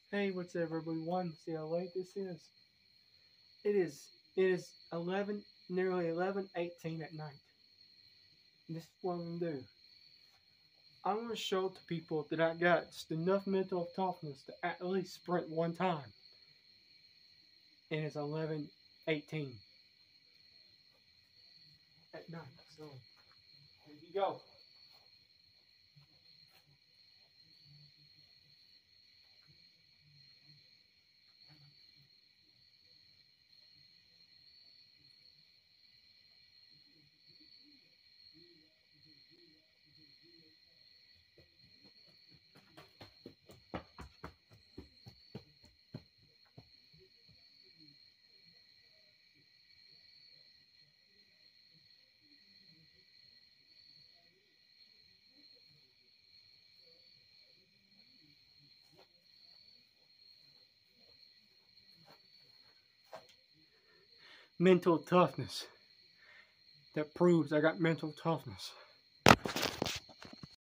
Hey, what's up, everyone? See how late this is? It is 11, nearly 11:18 at night. And this is what I'm gonna do. I'm gonna show to people that I got just enough mental toughness to at least sprint one time. And it's 11:18 at night. So here you go. Mental toughness. That proves I got mental toughness.